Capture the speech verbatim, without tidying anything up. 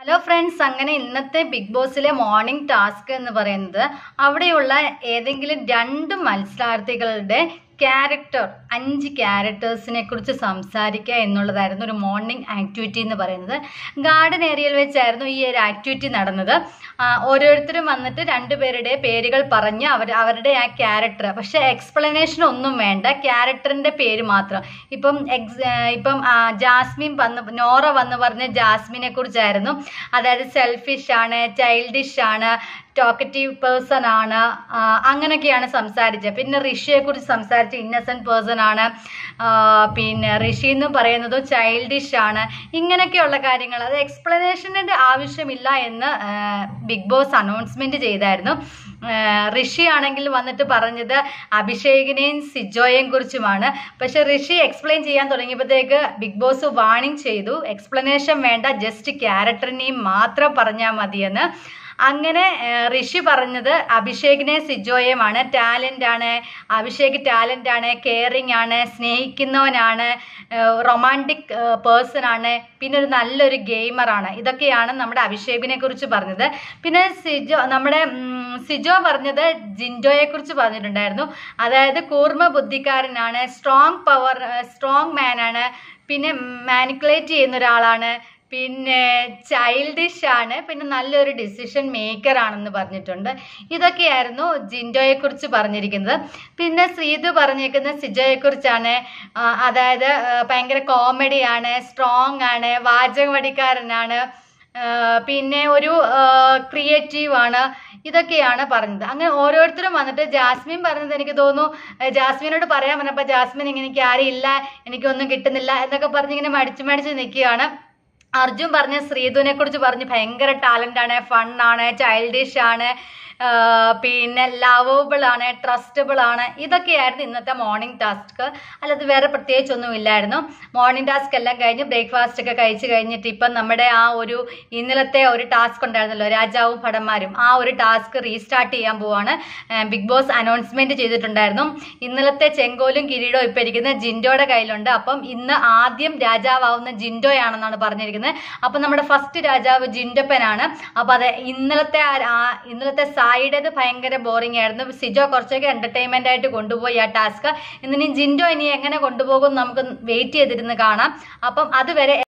Hello friends, അങ്ങനെ ഇന്നത്തെ big ബോസിലെ morning task എന്ന് പറയുന്നത് അവിടെയുള്ള ഏതെങ്കിലും രണ്ട് മത്സരാർത്ഥികളുടെ ക്യാരക്ടർ അഞ്ച് ക്യാരക്ടേഴ്സിനെ കുറിച്ച് സംസാരിക്കുക എന്നുള്ളതായിരുന്നു ഒരു മോർണിംഗ് ആക്ടിവിറ്റി എന്ന് പറയുന്നത്. ഗാർഡൻ ഏരിയയിൽ വെച്ചായിരുന്നു ഈ ഒരു ആക്ടിവിറ്റി നടന്നത്. ഓരോരുത്തരും വന്നിട്ട് രണ്ടുപേരുടെ പേരുകൾ പറഞ്ഞ് അവർ അവരുടെ ആ ക്യാരക്ടർ, പക്ഷെ എക്സ്പ്ലനേഷൻ ഒന്നും വേണ്ട, ക്യാരക്ടറിൻ്റെ പേര് മാത്രം. ഇപ്പം എക്സ് ഇപ്പം ജാസ്മിൻ വന്ന് നോറ വന്ന് പറഞ്ഞ ജാസ്മിനെ കുറിച്ചായിരുന്നു. അതായത് സെൽഫിഷ് ആണ്, ചൈൽഡിഷ് ആണ്, ടോക്കറ്റീവ് പേഴ്സൺ ആണ്, അങ്ങനെയൊക്കെയാണ് സംസാരിച്ചത്. പിന്നെ ഋഷിയെ കുറിച്ച് സംസാരിച്ച ഇന്നസെന്റ് പേഴ്സൺ ആണ്, പിന്നെ ഋഷി എന്ന് പറയുന്നത് ചൈൽഡിഷ് ആണ്. ഇങ്ങനെയൊക്കെയുള്ള കാര്യങ്ങൾ, അത് എക്സ്പ്ലനേഷൻ്റെ ആവശ്യമില്ല എന്ന് ബിഗ് ബോസ് അനൗൺസ്മെന്റ് ചെയ്തായിരുന്നു. ഋഷി ആണെങ്കിൽ വന്നിട്ട് പറഞ്ഞത് അഭിഷേകിനെയും സിജോയെയും കുറിച്ചുമാണ്. പക്ഷെ ഋഷി എക്സ്പ്ലെയിൻ ചെയ്യാൻ തുടങ്ങിയപ്പോഴത്തേക്ക് ബിഗ് ബോസ് വാർണിംഗ് ചെയ്തു, എക്സ്പ്ലനേഷൻ വേണ്ട, ജസ്റ്റ് ക്യാരക്ടറിനെയും മാത്രം പറഞ്ഞാൽ മതിയെന്ന്. അങ്ങനെ ഋഷി പറഞ്ഞത് അഭിഷേകിനെ സിജോയുമാണ്. ടാലൻ്റ് ആണ് അഭിഷേക്, ടാലൻ്റ് ആണ്, കെയറിങ് ആണ്, സ്നേഹിക്കുന്നവനാണ്, റൊമാൻറ്റിക് പേഴ്സൺ ആണ്, പിന്നെ ഒരു നല്ലൊരു ഗെയിമറാണ്. ഇതൊക്കെയാണ് നമ്മുടെ അഭിഷേകിനെ കുറിച്ച് പറഞ്ഞത്. പിന്നെ സിജോ നമ്മുടെ സിജോ പറഞ്ഞത് ജിൻഡോയെ കുറിച്ച് പറഞ്ഞിട്ടുണ്ടായിരുന്നു. അതായത് കൂർമ്മ ബുദ്ധിക്കാരനാണ്, സ്ട്രോങ് പവർ സ്ട്രോങ് മാൻ ആണ്, പിന്നെ മാനിക്കുലേറ്റ് ചെയ്യുന്ന ഒരാളാണ്, പിന്നെ ചൈൽഡിഷ് ആണ്, പിന്നെ നല്ലൊരു ഡിസിഷൻ മേക്കർ ആണെന്ന് പറഞ്ഞിട്ടുണ്ട്. ഇതൊക്കെയായിരുന്നു ജിൻഡോയെ കുറിച്ച് പറഞ്ഞിരിക്കുന്നത്. പിന്നെ ശ്രീതു പറഞ്ഞിരിക്കുന്നത് സിജോയെ കുറിച്ചാണ്. അതായത് ഭയങ്കര കോമഡിയാണ്, സ്ട്രോങ് ആണ്, വാചകവടിക്കാരനാണ്, പിന്നെ ഒരു ക്രിയേറ്റീവ് ആണ്. ഇതൊക്കെയാണ് പറഞ്ഞത്. അങ്ങനെ ഓരോരുത്തരും വന്നിട്ട് ജാസ്മിൻ പറഞ്ഞത് എനിക്ക് തോന്നുന്നു ജാസ്മിനോട് പറയാൻ പറഞ്ഞപ്പോൾ ജാസ്മിൻ ഇങ്ങനെ എനിക്ക് ആരില്ല, എനിക്കൊന്നും കിട്ടുന്നില്ല എന്നൊക്കെ പറഞ്ഞിങ്ങനെ മടിച്ചു മടിച്ച് നിൽക്കുകയാണ്. അർജുൻ പറഞ്ഞ ശ്രീധുവിനെ കുറിച്ച് പറഞ്ഞ് ഭയങ്കര ടാലൻ്റ് ആണ്, ഫണ്ണാണ്, ചൈൽഡിഷ് ആണ്, പിന്നെ ലവബിൾ ആണ്, ട്രസ്റ്റബിൾ ആണ്. ഇതൊക്കെയായിരുന്നു ഇന്നത്തെ മോർണിംഗ് ടാസ്ക്. അല്ലാതെ വേറെ പ്രത്യേകിച്ചൊന്നും ഇല്ലായിരുന്നു. മോർണിംഗ് ടാസ്ക് എല്ലാം കഴിഞ്ഞ് ബ്രേക്ക്ഫാസ്റ്റ് ഒക്കെ കഴിച്ച് കഴിഞ്ഞിട്ട് ഇപ്പം നമ്മുടെ ആ ഒരു ഇന്നലത്തെ ഒരു ടാസ്ക് ഉണ്ടായിരുന്നല്ലോ, രാജാവും ഭടന്മാരും, ആ ഒരു ടാസ്ക് റീസ്റ്റാർട്ട് ചെയ്യാൻ പോവാണ്. ബിഗ് ബോസ് അനൗൺസ്മെന്റ് ചെയ്തിട്ടുണ്ടായിരുന്നു. ഇന്നലത്തെ ചെങ്കോലും കിരീടവും ഇപ്പം ഇരിക്കുന്നത് ജിൻഡോയുടെ കയ്യിലുണ്ട്. അപ്പം ഇന്ന് ആദ്യം രാജാവാവുന്ന ജിൻഡോയാണെന്നാണ് പറഞ്ഞിരിക്കുന്നത്. അപ്പം നമ്മുടെ ഫസ്റ്റ് രാജാവ് ജിൻഡപ്പനാണ്. അപ്പം അത് ഇന്നലത്തെ ഇന്നലത്തെ സായിയുടേത് ഭയങ്കര ബോറിംഗ് ആയിരുന്നു. സിജോ കുറച്ചൊക്കെ എന്റർടൈൻമെന്റ് ആയിട്ട് കൊണ്ടുപോയി ആ ടാസ്ക്. ഇനി ജിൻഡോ ഇനി എങ്ങനെ കൊണ്ടുപോകും നമുക്ക് വെയിറ്റ് ചെയ്തിരുന്ന് കാണാം. അപ്പം അതുവരെ